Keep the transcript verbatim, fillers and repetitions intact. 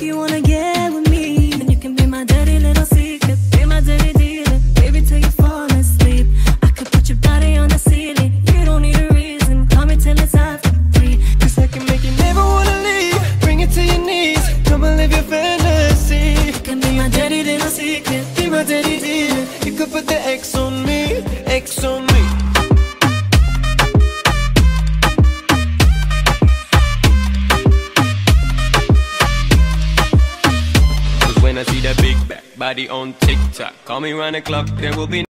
you wanna get with me, then you can be my dirty little secret, be my dirty dealer, baby till you fall asleep. I could put your body on the ceiling, you don't need a reason, call me till it's after three. Cause I can make you never wanna leave, bring it to your knees, come and live your fantasy. You can be my dirty little secret, Be my dirty dealer, you could put the X on me, X on me. Cause when I see that big back body on TikTok, call me round the clock, there will be